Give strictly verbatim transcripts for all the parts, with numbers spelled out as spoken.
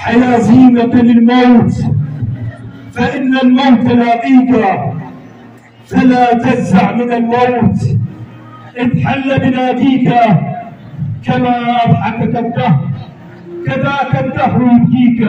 حيا زينة للموت، فإن الموت لاقيك فلا تجزع من الموت. إذ حل بناديك كما أضحكك الدهر كذاك الدهر يبكيك.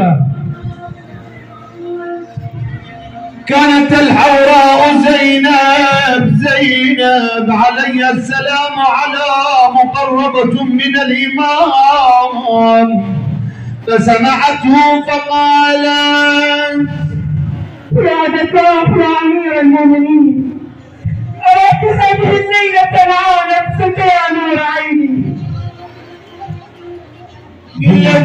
كانت الحوراء زينب زينب علي السلام على مقربة من الإمام، فسمعته فقالت: يا فتاة يا أمير المؤمنين، أردت هذه الليلة مع نفسك يا نور عيني. يا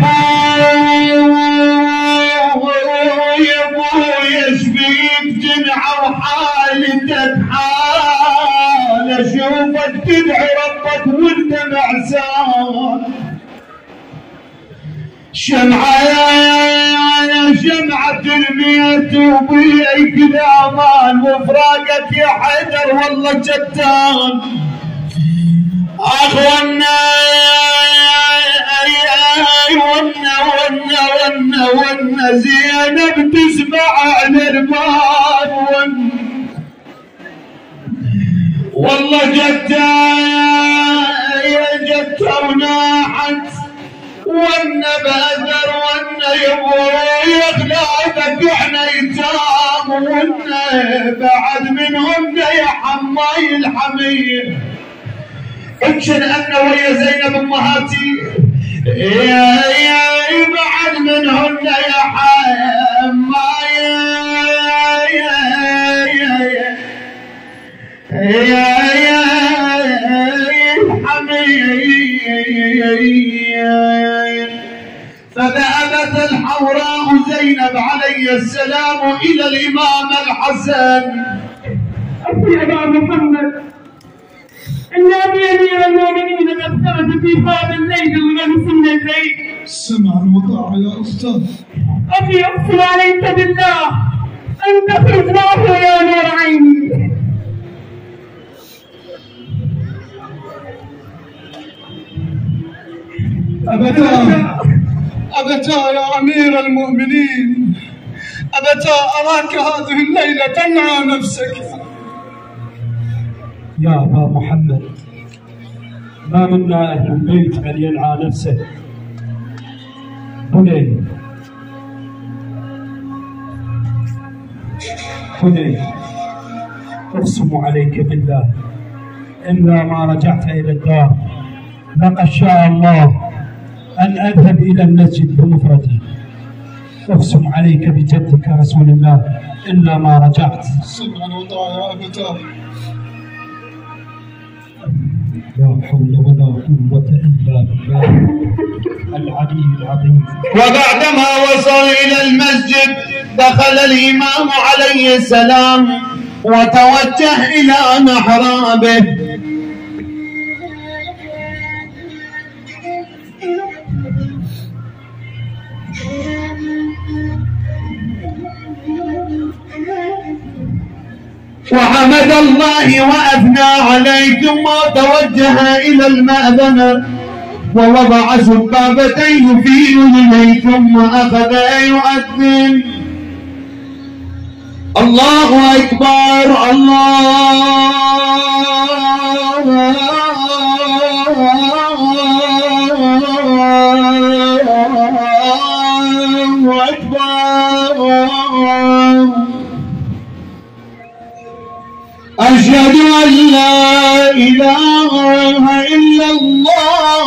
بو يا بو يشفيك جمعة وحالتك حال، أشوفك تدعي ربك وانت معسان. شمعة يا شمعة الميت وبيك الأمان، وفراقك يا حيدر والله جتان. أخوانا ونا ونا ونا ونا زينب تسمع على الباب ون والله جتا يا جتا وناحت ونا بأذر ونا يبوي خلافك احنا يتام، ونا بعد منهم يا حماي الحمير. اكشن انا ويا زينب امهاتي يا يا بعد منهن يا حماي يا يا يا يا الحمير. فذهبت الحوراء زينب عليه السلام الى الامام الحسن. يا ابا محمد، إن أبي أمير المؤمنين قد خرج في بعض الليل ولبس من الليل. سمعا وطاعة يا أستاذ. أخي أقسم عليك بالله أن تخرج معه يا نور عيني. أبتا أبتا يا أمير المؤمنين، أبتا أراك هذه الليلة تنعى نفسك. يا أبا محمد، ما منا أهل البيت من ينعى نفسه. بني بني أقسم عليك بالله إلا ما رجعت إلى الدار لقد شاء الله أن أذهب إلى المسجد بمفردي. أقسم عليك بجدك رسول الله إلا ما رجعت. سمعا وطاعة يا أبتاه. لا حول ولا قوة إلا بالله العلي العظيم. وبعدما وصل إلى المسجد دخل الإمام عليه السلام وتوجه إلى محرابه. وحمد الله وأثنى عليه، ثم توجه إلى المأذنة ووضع سبابتيه في أذنيه ثم أخذ يؤذن. الله أكبر الله أكبر. أشهد أن لا إله إلا الله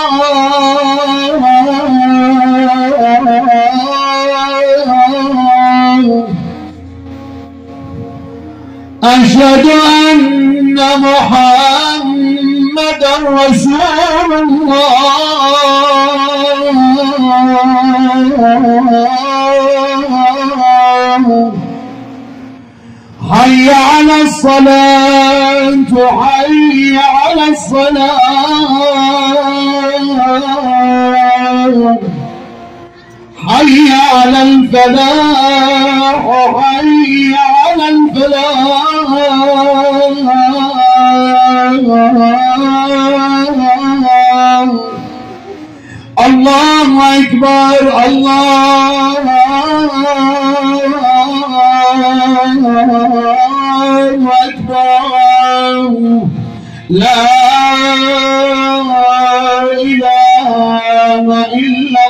أشهد أن محمدا رسول الله. حي على الصلاة حي على الصلاة حي على الفلاح حي على الفلاح. الله أكبر الله أكبر لا إله إلا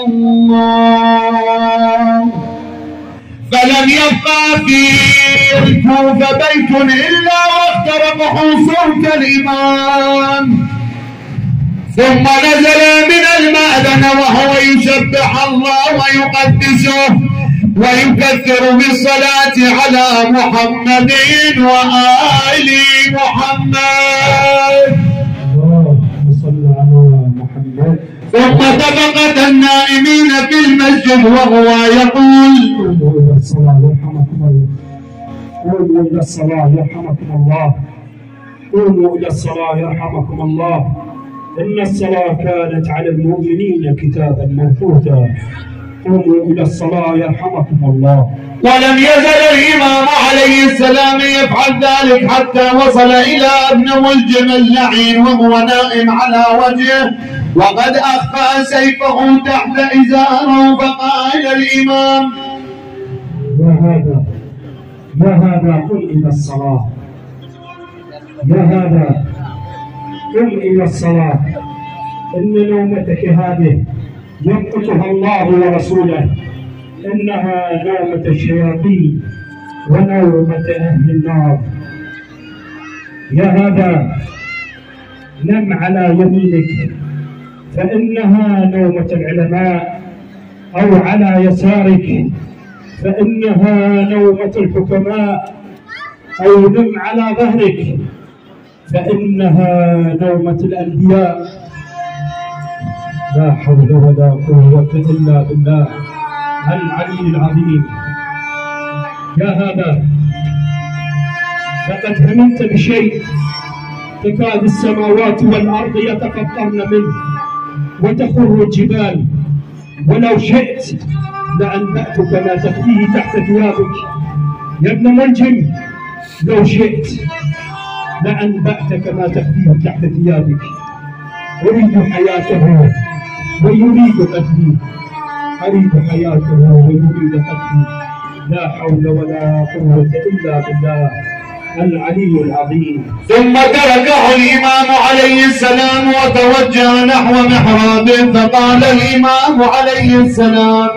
الله. فلم يبقى في الكوفة بيت إلا واخترقه صوت الإمام، ثم نزل من المأذن وهو يسبح الله ويقدسه ويكثر بالصلاة على محمد وآل محمد. اللهم صل على محمد. ثم طبقة النائمين في المسجد وهو يقول: قوموا إلى الصلاة يرحمكم الله. قوموا إلى الصلاة يرحمكم الله. قوموا إلى الصلاة يرحمكم الله. إن الصلاة كانت على المؤمنين كتابا موقوتا. قوموا إلى الصلاة يرحمكم الله. ولم يزل الإمام عليه السلام يفعل ذلك حتى وصل إلى ابن ملجم اللعين وهو نائم على وجهه وقد أخفى سيفه تحت إزاره، فقال الإمام: يا هذا يا هذا قم إلى الصلاة. يا هذا قم إلى الصلاة. إن نومتك هذه يمقتها الله ورسوله. إنها نومة الشياطين ونومة أهل النار. يا هذا نم على يمينك فإنها نومة العلماء، أو على يسارك فإنها نومة الحكماء، أو نم على ظهرك فإنها نومة الأنبياء. لا حول ولا قوة إلا بالله العلي العظيم. يا هذا لقد هممت بشيء تكاد السماوات والأرض يتفطرن منه وتخر الجبال، ولو شئت لأنبأتك ما تخفيه تحت ثيابك. يا ابن ملجم، لو شئت لأنبأتك ما تخفيه تحت ثيابك. أريد حياته ويريد قتلي، أريد حياته ويريد قتلي. لا حول ولا قوة إلا بالله العلي العظيم. ثم تركه الإمام عليه السلام وتوجه نحو محرابه، فقال الإمام عليه السلام: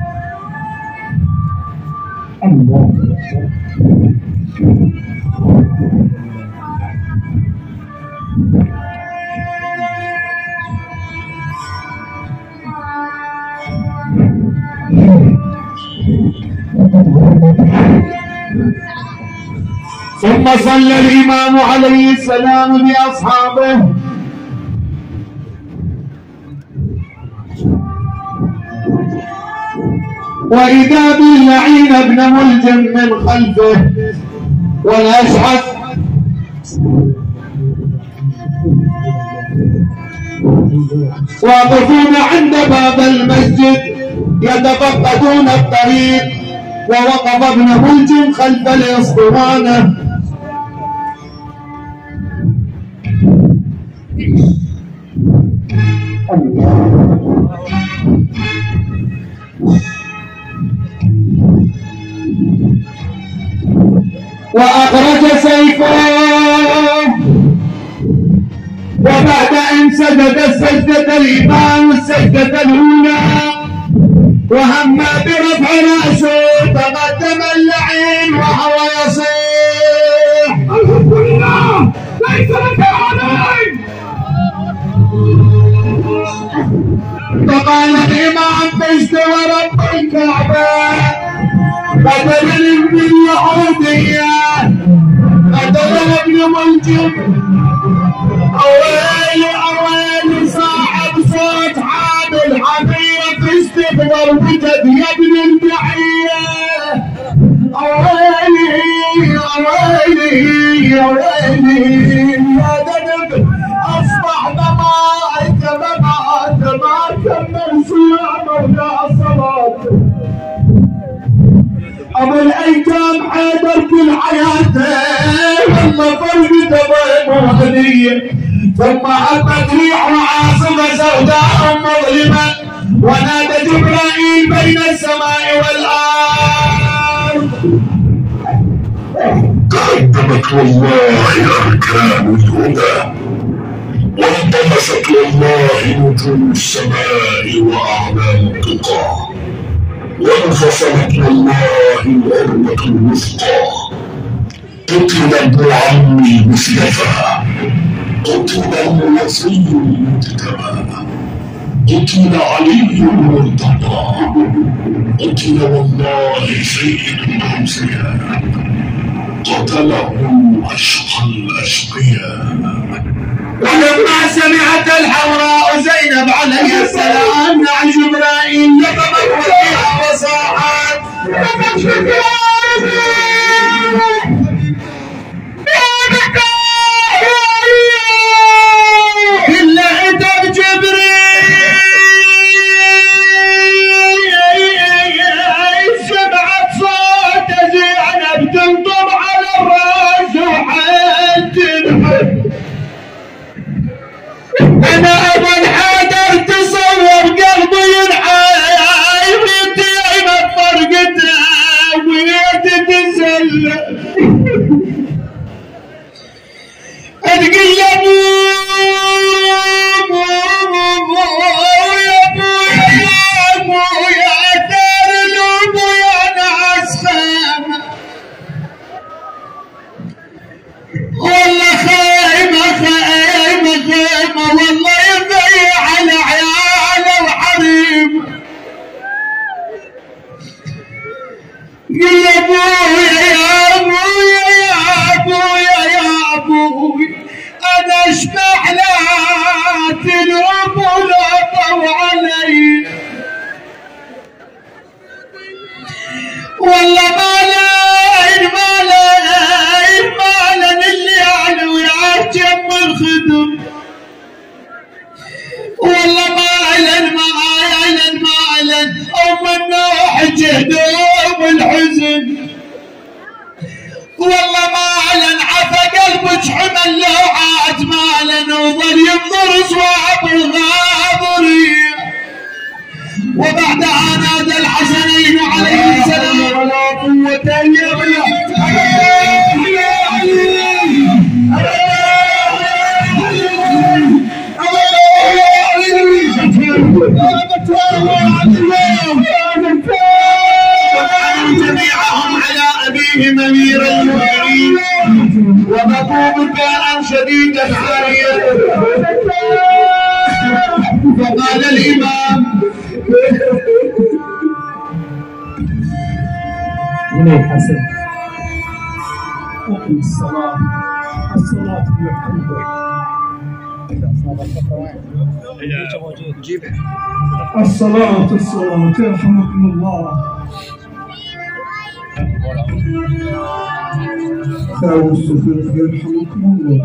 الله ثم صلى الإمام عليه السلام بأصحابه، وإذا باللعين ابن ملجم من خلفه والأشعث واقفون عند باب المسجد يتفقدون الطريق، ووقف ابن ملجم خلف الاسطوانة وأخرج سيفه، وبعد أن سجد السجدة الإمام السجدة الأولى وهم برفع رأسه تقدم اللعين وهو يصيح: الحمد لله ليس لك علي. فقال الإمام: فزت ورب الكعبة قتل ابن اليهودية، قتل ابن ملجم. أويلي أويلي صاحب صوت حامل حمية فزت بضربتك يا ابن البعية. أويلي أويلي أويلي يا ذنب أصبح دمائك ممات ما كمل صيامه ولا صلاة. أبو الأيتام حيدر كل حياته والله فرقته بين هدية، ثم هبت ريح عاصفة سوداء مظلمة ونادى جبرائيل بين السماء والأرض تقدمت والله أركان الهدى وانطمست والله نجوم السماء وأعلام القطاع وانفصلت والله العروة الوثقى قتل ابن عمي مصطفى قتل الوصي المجتبى قتل علي المرتضى قتل والله سيد الأوصياء قتله أشقى الأشقياء. ولما سمعت الحوراء زينب عليه السلام مع جبرائيل لقمت وجهها وصاحت إلا عتب جبريل سمعت صوت زينب تنطب على الراس وحتنحب. أنا أبا الحيدر تصور قلبي ينحايب يتعب فرقته ويتتسلى تقول يا ابو يا ابو يا ابو يا دار الابو يا ناس خيمه والله خيمه خيمه خيمه والله يضيع على عياله وحريمه. قل يا ابويا يا ابويا يا ابويا يا ابوي انا اشبع لا تلعب ولا طوع علي والله ما لين ما لين ما لين اللي علو يا جم الخدم والله ما لين ما لين ما لين ام النوح جهدوم الحزن والله مالا عفى قلبك حمل لوعات مالا وظل ينظر صواب الغاضرية. وبعدها نادى الحسنين عليه السلام ولا قوة الا بالله جميعهم على أبيهم أمير المؤمنين وبكوا بكاء شديدا عاليا. فقال الإمام من الحسن أقم الصلاة الصلاة المحمودة الصلاة الصلاة يرحمكم الله. ساووا الصفوف يرحمكم الله.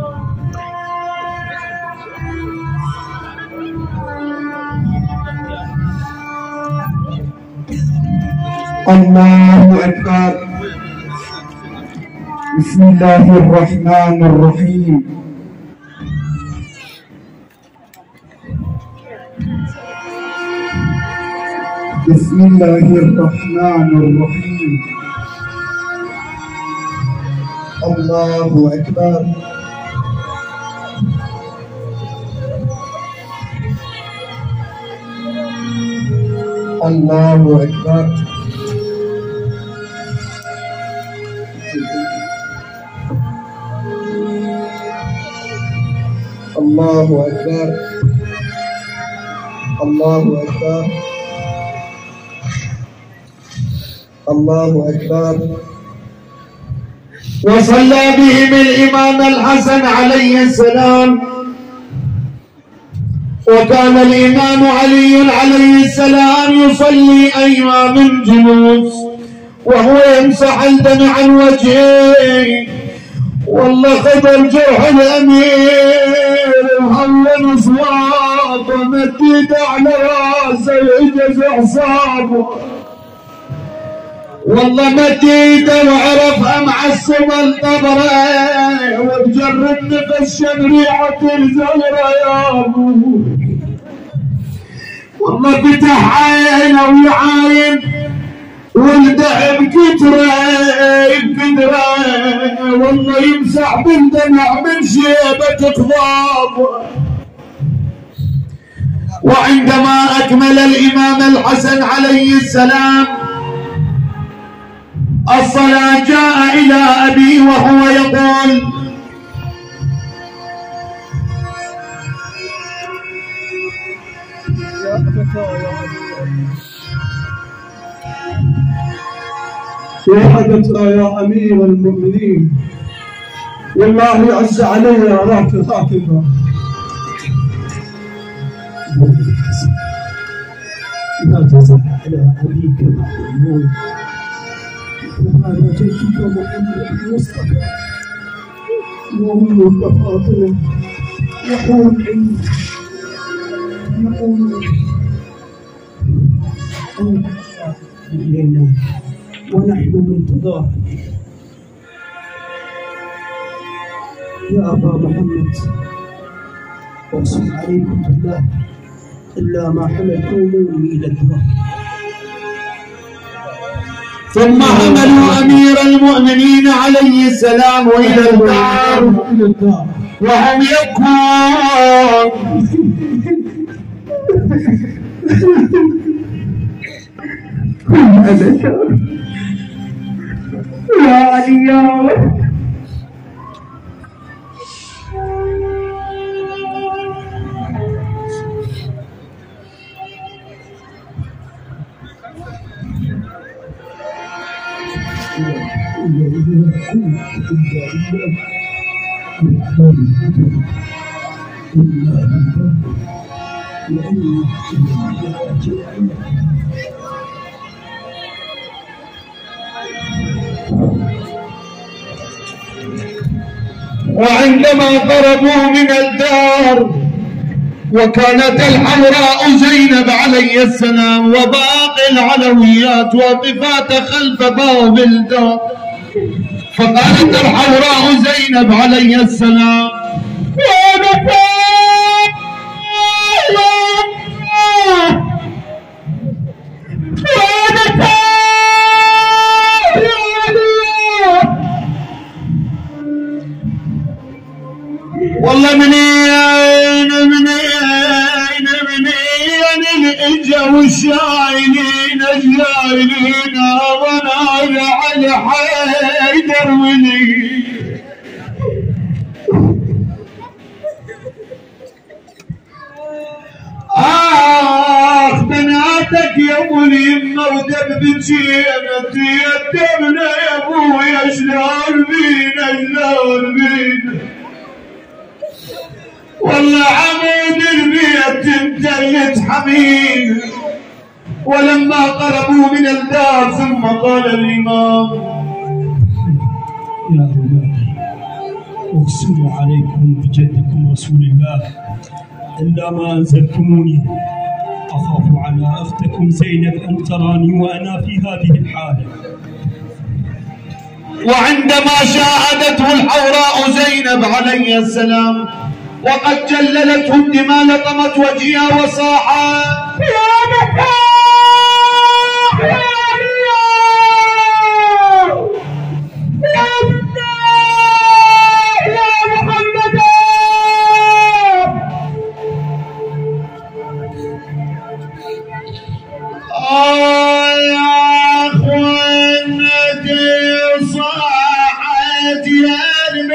الله أكبر. بسم الله الرحمن الرحيم. بسم الله الرحمن الرحيم. الله أكبر. الله أكبر. الله أكبر. الله أكبر. الله أكبر. وصلى بهم الإمام الحسن عليه السلام. وكان الإمام علي عليه السلام يصلي أيام الجلوس وهو يمسح الدم عن وجهه. والله خبر جرح الأمير وهون صوابه مدد على راسه ويجز أعصابه. والله مديده وعرفها معصمه الطبره وبجرد نفس شم ريحه الزهره يا ابو. والله فتح عينه ويعاين ولده بكتره بكتره والله يمسح بالدمع من شيبه خضاب. وعندما اكمل الامام الحسن عليه السلام الصلاة جاء إلى أبي وهو يقول: يا أبتاه يا أمير المؤمنين، والله عز علي راك خاطبه. لا تزح على أبيك المؤمنون، وهذا جدك محمد المصطفى وأمك فاطمة يقول عند يقول إلينا ونحن منتظر. يا أبا محمد أقسم عليكم بالله إلا ما حملتموني إلى الدار. ثم حملوا أمير المؤمنين عليه السلام إلى الدار وهم يبكون. يا علي وعندما قربوا من الدار وكانت الحمراء زينب عليه السلام وباقي العلويات واقفات خلف باب الدار، فقالت الحمراء زينب عليه السلام: يا نفاق يا نفاق والله منين منين منين الاجا والشايلين الجايلين ظنايا على حيدر ولي. آخ بناتك يا ابو اليمه ودبدة شيمتي يدمنا يا ابويا شلون بينا شلون بينا. والله عمود البيت امتلت حميد. ولما قربوا من الدار ثم قال الإمام: يا أولادي أقسم عليكم بجدكم رسول الله إلا ما أنزلتموني، أخاف على أختكم زينب أن تراني وأنا في هذه الحالة. وعندما شاهدته الحوراء زينب عليه السلام وقد جللته الدماء لطمت وجهها وصاحت: يا نفاق يا علي يا بالله يا محمد. آه يا أخوانتي صاحت يا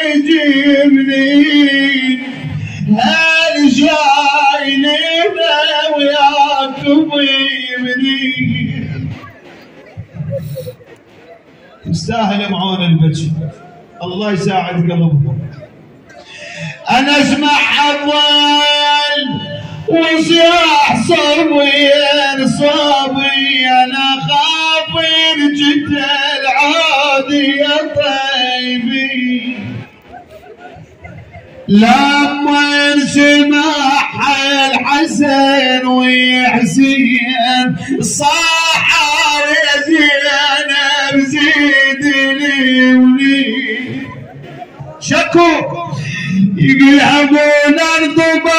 المجيبني هل جايلنا وياكم يمني. يستاهل معون البكي، الله يساعد قلبهم. انا اسمع اول وصياح صبي صبي انا خافر جد العادي يا طيبي. لما سمع الحسن وحسين صاح يا زينب ماكو يقول ابونا ارض